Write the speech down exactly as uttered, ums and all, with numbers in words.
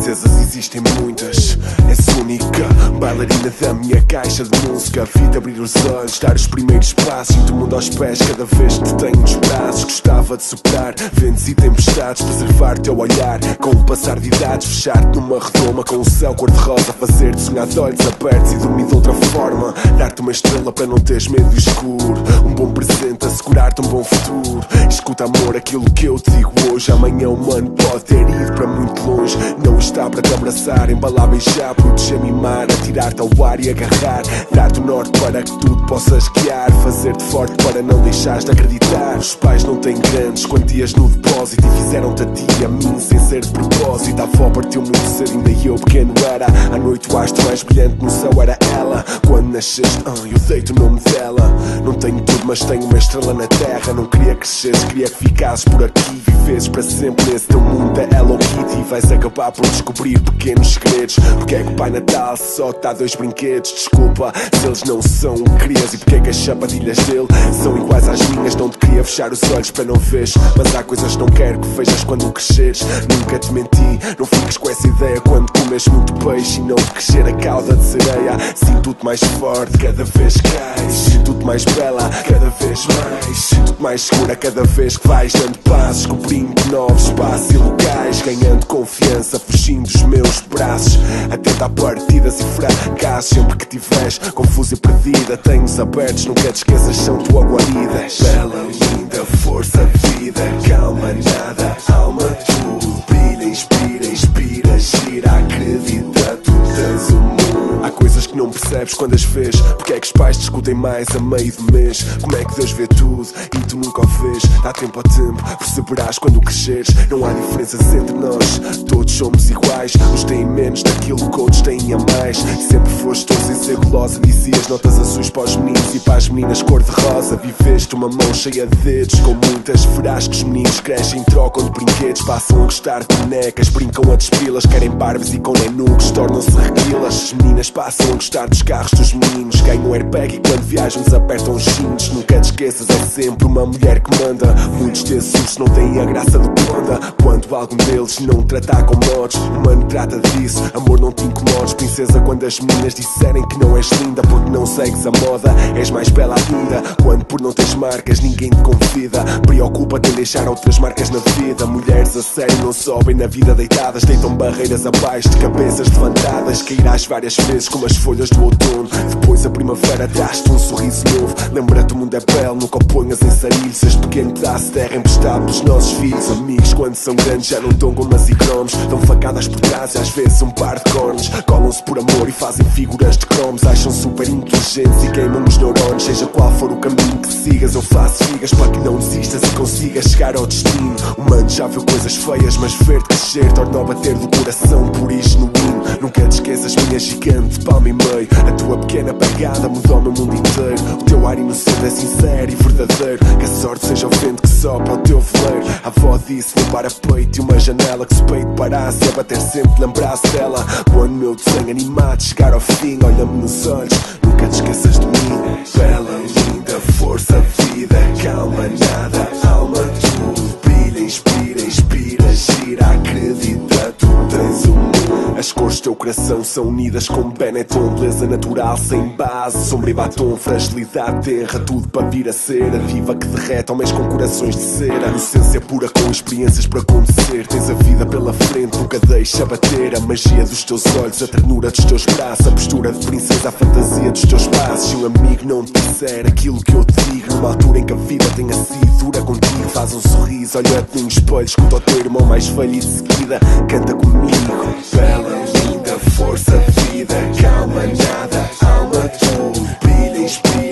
princesas existem muitas, és única, bailarina da minha caixa de música. Vi-te abrir os olhos, dar os primeiros passos, sinto o mundo aos pés cada vez que te tenho nos braços. Gostava de superar ventos e tempestades, preservar teu olhar com o passar de idades, fechar-te numa redoma com o céu cor-de-rosa, fazer-te sonhar de olhos abertos e dormir de outra forma, dar-te uma estrela para não teres medo do escuro, um bom presente, assegurar-te um bom futuro. Escuta, amor, aquilo que eu te digo hoje, amanhã o mano pode ter ido para muito longe, não está para te abraçar, embalar, beijar, proteger, mimar, atirar-te ao ar e agarrar, dar-te o norte para que tudo possas guiar, fazer-te forte para não deixares de acreditar. Os pais não têm grandes quantias no depósito e fizeram-te a ti e a mim sem ser de propósito. A avó partiu muito cedo, ainda eu pequeno era, à noite o astro mais brilhante no céu era ela. Quando nasceste, ah, eu dei-te o nome dela. Não tenho tudo, mas tenho uma estrela na terra. Não queria cresceres, queria que ficasses por aqui, vivesses para sempre nesse teu mundo da Hello Kitty. Vais acabar por descobrir pequenos segredos. Porque é que o Pai Natal só te dá dois brinquedos? Desculpa se eles não são o que querias. E porque é que as chapadilhas dele são iguais às minhas? Não te queria fechar os olhos para não veres, mas há coisas que não quero que vejas quando cresceres. Nunca te menti, não fiques com essa ideia quando comes muito peixe e não te crescer a cauda de sereia. Sinto-te mais forte cada vez que cais, sinto-te mais bela cada vez mais, sinto-te mais segura cada vez que vais dando passos, descobrindo novos espaços e locais, ganhando confiança, fugindo dos meus braços, atenta a partidas e fracassos. Sempre que tiveres confusa e perdida, tenho-os abertos, nunca te esqueças, são tua guarida. Bela, linda, força, vida, calma, nada, alma, tudo brilha, inspira, inspira, gira, acredita, tu tens o mundo. Há coisas que não percebes quando as vês, porque é que os pais discutem mais a meio do mês. Como é que Deus vê tudo e tu nunca o vês? Dá tempo ao tempo, perceberás quando cresceres. Não há diferenças entre nós, todos somos iguais. Uns têm menos daquilo que outros têm a mais. Sempre foste tão sem ser gulosa, dizias notas azuis para os meninos e para as meninas cor-de-rosa. Viveste uma mão cheia de dedos, com muitas verás que os meninos crescem, trocam de brinquedos, passam a gostar de bonecas, brincam a despilas, querem barbas e com nenucos tornam-se requilas. As meninas passam a gostar dos carros dos meninos, ganham airbag e quando viajam desapertam os cintos. Nunca te esqueças, é sempre uma mulher que manda. Muitos desses ursos não têm a graça do que manda, quando algum deles não te trata com modos. O mano trata disso, amor, não te incomodes, princesa. Quando as meninas disserem que não és linda porque não segues a moda, és mais bela ainda. Quando por não teres marcas ninguém te convida, preocupa-te em deixar outras marcas na vida. Mulheres a sério não sobem na vida deitadas, deitam barreiras abaixo de cabeças levantadas. Cairás várias vezes como as folhas do outono, depois a primavera traz-te um sorriso novo. Lembra-te, o mundo é belo, nunca o ponhas em sarilho. Se és pequeno dá-se terra emprestado pelos nossos filhos. Amigos quando são grandes já não dão gomas e cromos, dão facadas por trás e às vezes um par de cornos. Colam-se por amor e fazem figuras de cromos. Acham super inteligentes e queimam os neurônios. Seja qual for o caminho que sigas, eu faço figas para que não desistas e consigas chegar ao destino. O mano já viu coisas feias, mas ver-te crescer torna a bater do coração por isso genuíno. Nunca te esqueças, minha gigante, palma e meio. A tua pequena pegada mudou o meu mundo inteiro. O teu ar inocente é sincero e verdadeiro. Que a sorte seja o vento que sopra ao teu veleiro. A avó disse, não para peito e uma janela que se peito parasse a bater sempre, lembrasse dela. Quando o meu desenho animado chegar ao fim, olha-me nos olhos, nunca te esqueças de mim. Bela, linda, força, vida, calma, nada, alma, tudo brilha, inspira, inspira, gira, acredita, tu tens o mundo. As cores do teu coração são unidas com Benetton, beleza natural sem base, sombra e batom, fragilidade, terra, tudo para vir a ser a diva que derrete homens com corações de cera. Inocência pura com experiências para acontecer, tens a vida pela frente, nunca deixa bater. A magia dos teus olhos, a ternura dos teus braços, a postura de princesa, a fantasia dos teus passos. Se um amigo não te disser aquilo que eu te digo, numa altura em que a vida tenha sido dura contigo, faz um sorriso, olha-te num espelho, escuta o teu irmão mais velho e de seguida canta comigo. Bela, linda, força, vida, calma, nada, alma, tudo brilha, inspira.